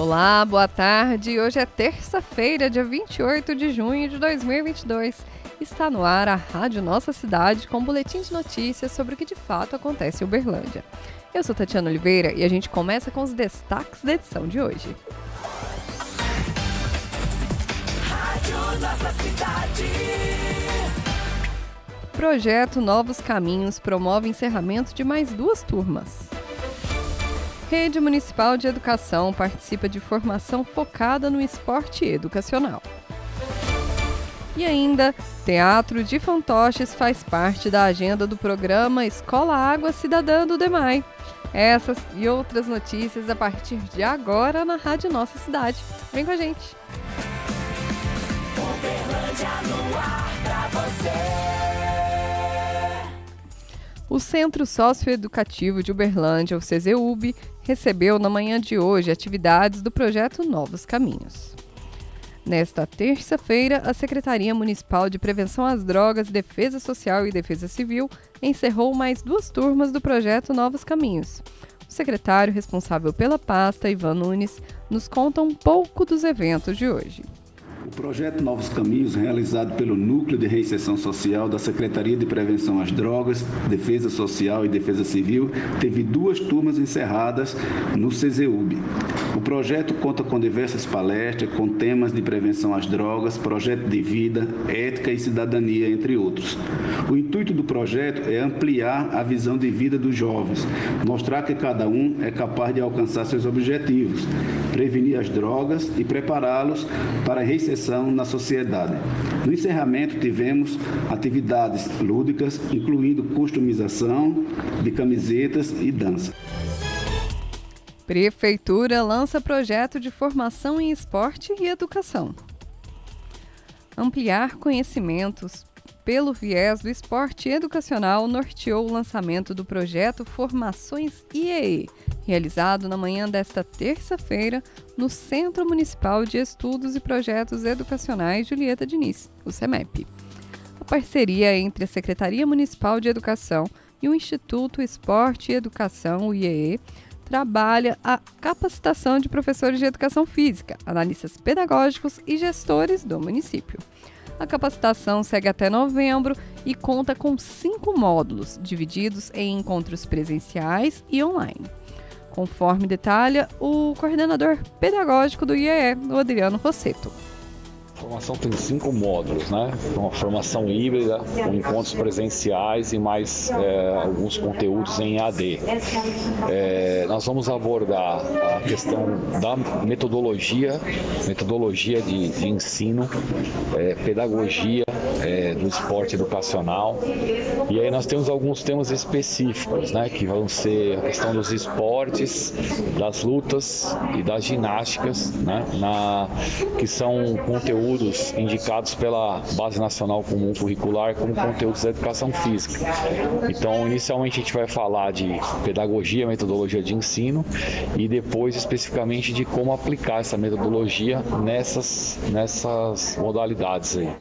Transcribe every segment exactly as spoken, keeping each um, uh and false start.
Olá, boa tarde. Hoje é terça-feira, dia vinte e oito de junho de dois mil e vinte e dois. Está no ar a Rádio Nossa Cidade com um boletim de notícias sobre o que de fato acontece em Uberlândia. Eu sou Tatiana Oliveira e a gente começa com os destaques da edição de hoje. Rádio Nossa Cidade. Projeto Novos Caminhos promove encerramento de mais duas turmas. Rede Municipal de Educação participa de formação focada no esporte educacional. E ainda, Teatro de Fantoches faz parte da agenda do programa Escola Água Cidadã do DEMAI. Essas e outras notícias a partir de agora na Rádio Nossa Cidade. Vem com a gente! Uberlândia no ar pra você. O Centro Socioeducativo de Uberlândia, o CESEUB, recebeu na manhã de hoje atividades do projeto Novos Caminhos. Nesta terça-feira, a Secretaria Municipal de Prevenção às Drogas, Defesa Social e Defesa Civil encerrou mais duas turmas do projeto Novos Caminhos. O secretário responsável pela pasta, Ivan Nunes, nos conta um pouco dos eventos de hoje. O projeto Novos Caminhos, realizado pelo Núcleo de Reinserção Social da Secretaria de Prevenção às Drogas, Defesa Social e Defesa Civil, teve duas turmas encerradas no CESEUB. O projeto conta com diversas palestras, com temas de prevenção às drogas, projeto de vida, ética e cidadania, entre outros. O intuito do projeto é ampliar a visão de vida dos jovens, mostrar que cada um é capaz de alcançar seus objetivos, prevenir as drogas e prepará-los para a reinserção na sociedade. No encerramento, tivemos atividades lúdicas, incluindo customização de camisetas e dança. Prefeitura lança projeto de formação em esporte e educação. Ampliar conhecimentos pelo viés do esporte educacional norteou o lançamento do projeto Formações I E E, realizado na manhã desta terça-feira no Centro Municipal de Estudos e Projetos Educacionais Julieta Diniz, o CEMEP. A parceria entre a Secretaria Municipal de Educação e o Instituto Esporte e Educação, o I E E, trabalha a capacitação de professores de educação física, analistas pedagógicos e gestores do município. A capacitação segue até novembro e conta com cinco módulos, divididos em encontros presenciais e online. Conforme detalha o coordenador pedagógico do I E E, o Adriano Rosseto. A formação tem cinco módulos, né? Uma formação híbrida, com encontros presenciais e mais é, alguns conteúdos em E A D. É, nós vamos abordar a questão da metodologia, metodologia de, de ensino, é, pedagogia é, do esporte educacional. E aí nós temos alguns temas específicos, né? Que vão ser a questão dos esportes, das lutas e das ginásticas, né? Na, que são conteúdos indicados pela Base Nacional Comum Curricular como conteúdos da educação física. Então, inicialmente a gente vai falar de pedagogia, metodologia de ensino e depois especificamente de como aplicar essa metodologia nessas, nessas modalidades aí.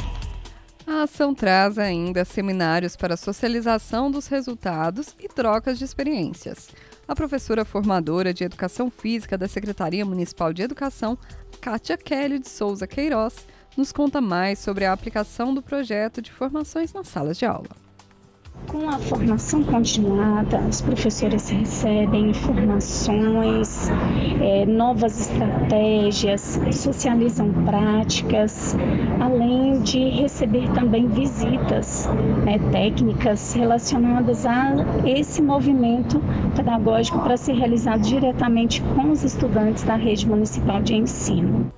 A ação traz ainda seminários para socialização dos resultados e trocas de experiências. A professora formadora de Educação Física da Secretaria Municipal de Educação, Kátia Kelly de Souza Queiroz, nos conta mais sobre a aplicação do projeto de formações nas salas de aula. Com a formação continuada, os professores recebem informações, é, novas estratégias, socializam práticas, além de receber também visitas, né, técnicas relacionadas a esse movimento pedagógico para ser realizado diretamente com os estudantes da rede municipal de ensino.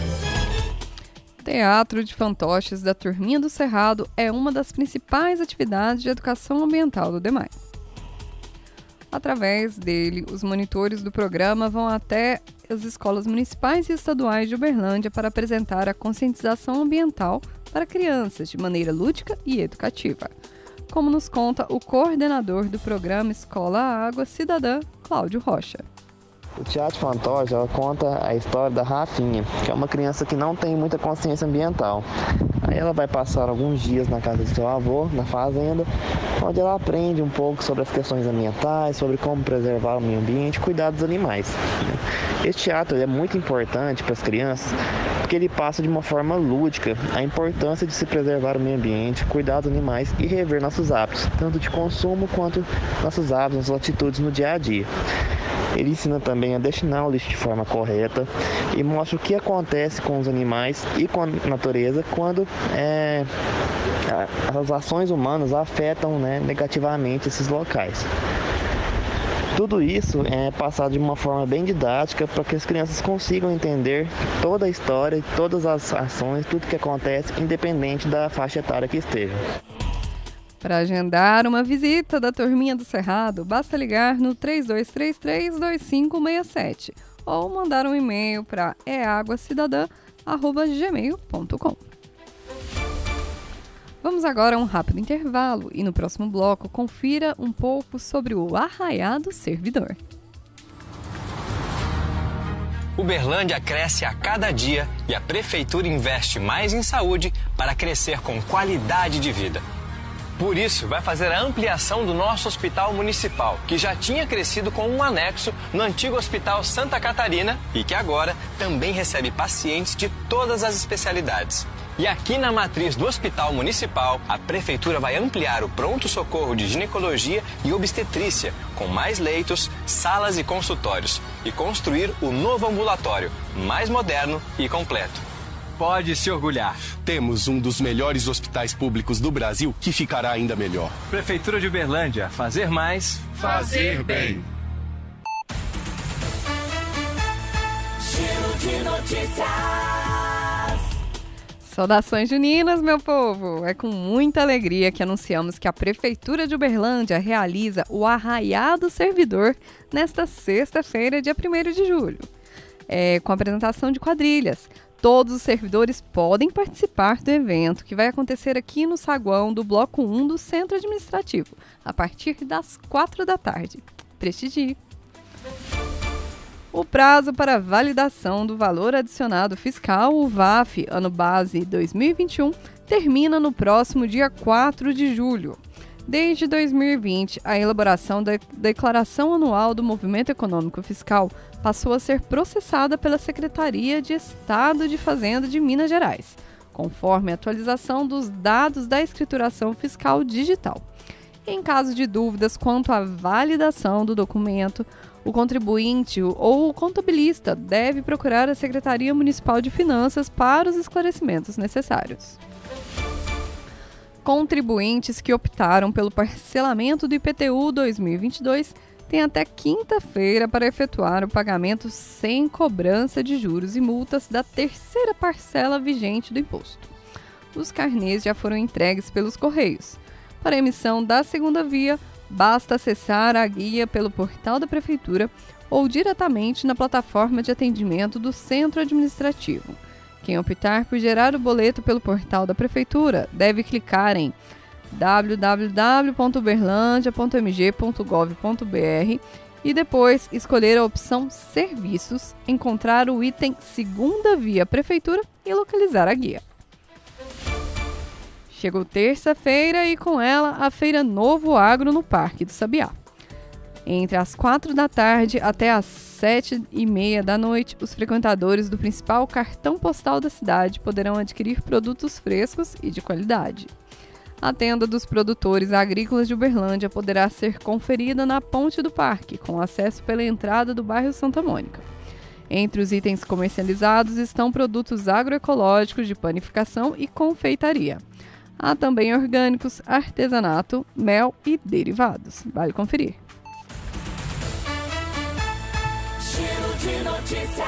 Teatro de Fantoches da Turminha do Cerrado é uma das principais atividades de educação ambiental do DEMAI. Através dele, os monitores do programa vão até as escolas municipais e estaduais de Uberlândia para apresentar a conscientização ambiental para crianças de maneira lúdica e educativa. Como nos conta o coordenador do programa Escola Água Cidadã, Cláudio Rocha. O Teatro Fantoche, ela conta a história da Rafinha, que é uma criança que não tem muita consciência ambiental. Aí ela vai passar alguns dias na casa do seu avô, na fazenda, onde ela aprende um pouco sobre as questões ambientais, sobre como preservar o meio ambiente e cuidar dos animais. Esse teatro é muito importante para as crianças, porque ele passa de uma forma lúdica a importância de se preservar o meio ambiente, cuidar dos animais e rever nossos hábitos, tanto de consumo quanto nossos hábitos, nossas atitudes no dia a dia. Ele ensina também a destinar o lixo de forma correta e mostra o que acontece com os animais e com a natureza quando é, as ações humanas afetam, né, negativamente esses locais. Tudo isso é passado de uma forma bem didática para que as crianças consigam entender toda a história, todas as ações, tudo que acontece, independente da faixa etária que esteja. Para agendar uma visita da Turminha do Cerrado, basta ligar no três dois três três, dois cinco seis sete ou mandar um e-mail para eaguacidadã arroba gmail ponto com. Vamos agora a um rápido intervalo e no próximo bloco confira um pouco sobre o Arraiá do Servidor. Uberlândia cresce a cada dia e a Prefeitura investe mais em saúde para crescer com qualidade de vida. Por isso, vai fazer a ampliação do nosso hospital municipal, que já tinha crescido com um anexo no antigo Hospital Santa Catarina e que agora também recebe pacientes de todas as especialidades. E aqui na matriz do Hospital Municipal, a Prefeitura vai ampliar o pronto-socorro de ginecologia e obstetrícia, com mais leitos, salas e consultórios, e construir o novo ambulatório, mais moderno e completo. Pode se orgulhar. Temos um dos melhores hospitais públicos do Brasil que ficará ainda melhor. Prefeitura de Uberlândia, fazer mais, fazer bem. Giro de notícias. Saudações juninas, meu povo! É com muita alegria que anunciamos que a Prefeitura de Uberlândia realiza o Arraiá do Servidor nesta sexta-feira, dia primeiro de julho, é, com a apresentação de quadrilhas. Todos os servidores podem participar do evento, que vai acontecer aqui no saguão do Bloco um do Centro Administrativo, a partir das quatro da tarde. Prestigie! O prazo para validação do valor adicionado fiscal, o V A F, ano base dois mil e vinte e um, termina no próximo dia quatro de julho. Desde dois mil e vinte, a elaboração da Declaração Anual do Movimento Econômico Fiscal passou a ser processada pela Secretaria de Estado de Fazenda de Minas Gerais, conforme a atualização dos dados da escrituração fiscal digital. Em caso de dúvidas quanto à validação do documento, o contribuinte ou o contabilista deve procurar a Secretaria Municipal de Finanças para os esclarecimentos necessários. Contribuintes que optaram pelo parcelamento do I P T U dois mil e vinte e dois têm até quinta-feira para efetuar o pagamento sem cobrança de juros e multas da terceira parcela vigente do imposto. Os carnês já foram entregues pelos Correios. Para a emissão da segunda via, basta acessar a guia pelo portal da Prefeitura ou diretamente na plataforma de atendimento do Centro Administrativo. Quem optar por gerar o boleto pelo portal da Prefeitura deve clicar em w w w ponto uberlandia ponto m g ponto gov ponto b r e depois escolher a opção Serviços, encontrar o item Segunda Via Prefeitura e localizar a guia. Chegou terça-feira e com ela a Feira Novo Agro no Parque do Sabiá. Entre as quatro da tarde até as sete e meia da noite, os frequentadores do principal cartão postal da cidade poderão adquirir produtos frescos e de qualidade. A tenda dos produtores agrícolas de Uberlândia poderá ser conferida na ponte do parque, com acesso pela entrada do bairro Santa Mônica. Entre os itens comercializados estão produtos agroecológicos de panificação e confeitaria. Há também orgânicos, artesanato, mel e derivados. Vale conferir. De notícias.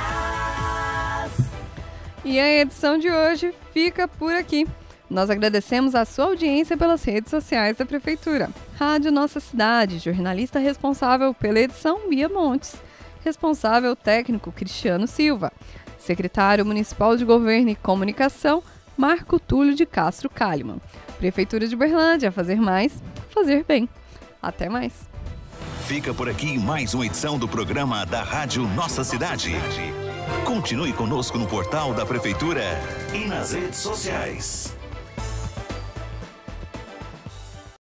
E a edição de hoje fica por aqui. Nós agradecemos a sua audiência pelas redes sociais da Prefeitura. Rádio Nossa Cidade, jornalista responsável pela edição, Bia Montes. Responsável técnico, Cristiano Silva. Secretário Municipal de Governo e Comunicação, Marco Túlio de Castro Kalimann. Prefeitura de Uberlândia, fazer mais, fazer bem. Até mais. Fica por aqui mais uma edição do programa da Rádio Nossa Cidade. Continue conosco no portal da Prefeitura e nas redes sociais.